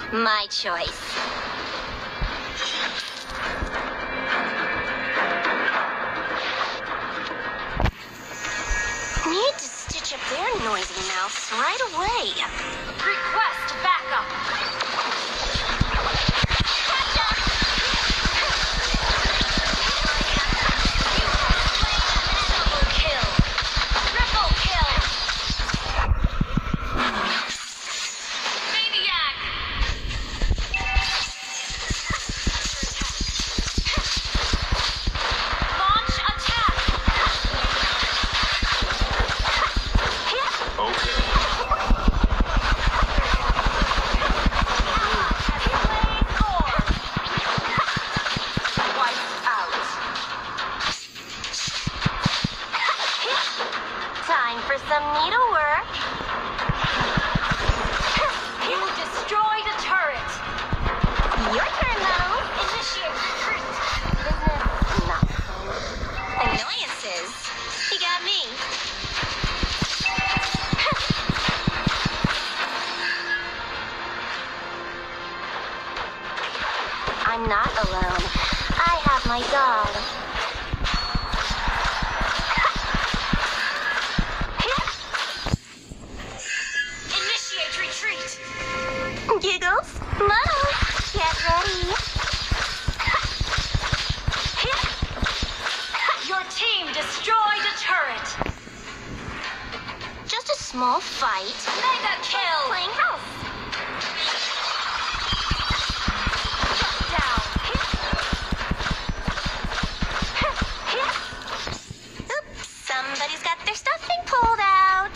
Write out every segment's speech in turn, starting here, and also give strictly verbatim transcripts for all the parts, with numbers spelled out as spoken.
My choice. Need to stitch up their noisy mouths right away. Request backup. Time for some needlework. You destroyed a turret. Your turn, Mo. Initiate retreat. Business not annoyances. He got me. I'm not alone. I have my dog. Giggles, Mo, get ready. Your team destroyed a turret. Just a small fight. Mega kill. Playing house. Shut down. Oops, somebody's got their stuffing pulled out.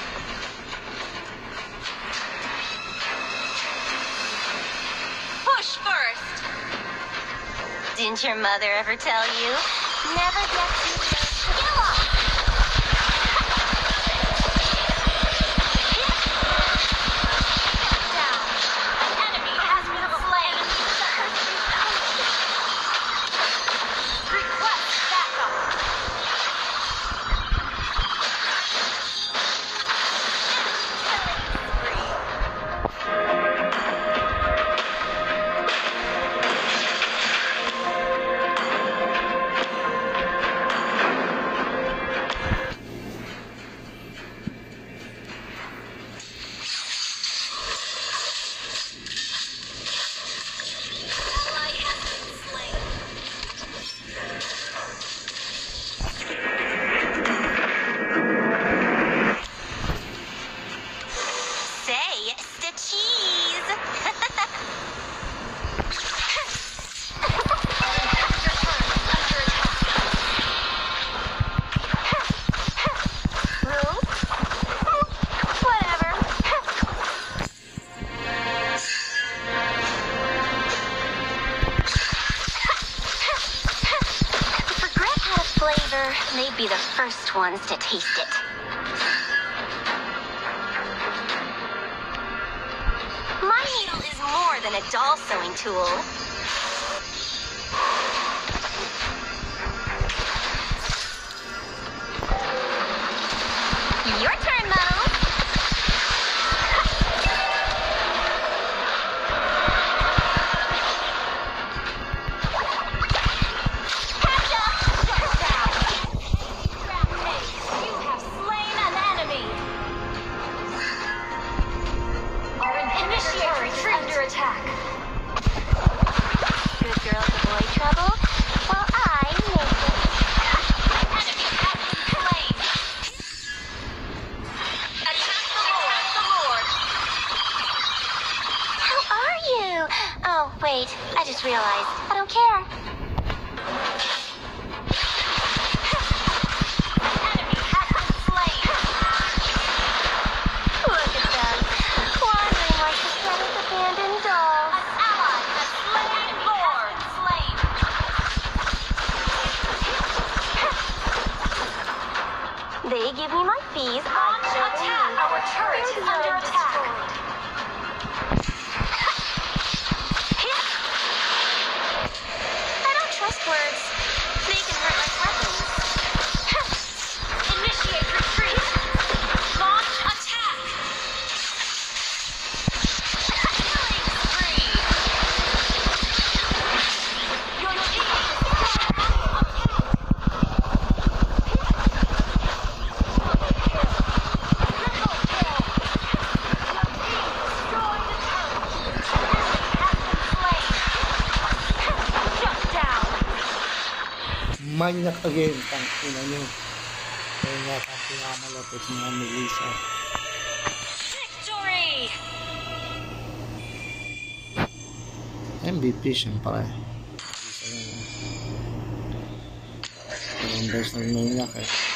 Push first. Didn't your mother ever tell you? Never get too close to kill off. Down. An enemy has been slain. Request backup. They'd be the first ones to taste it. My needle is more than a doll sewing tool. Your turn, Mo. Under attack. Good girls avoid trouble, while I make it. Enemy has been slain. Attack the Lord. The Lord. How are you? Oh, wait. I just realized. I don't care. Enemy has been slain. Look at them. Wandering like the pathetic abandoned dolls. An ally has slain Lord. Slain. They give me my fees. Launch attack. Our turret is under attack. manyak again. Tangina nyo. Kaya nga ang pinakamalapit na Melissa. Victory! M V P siyempre. Isa yun. Dalawang beses na manyak eh.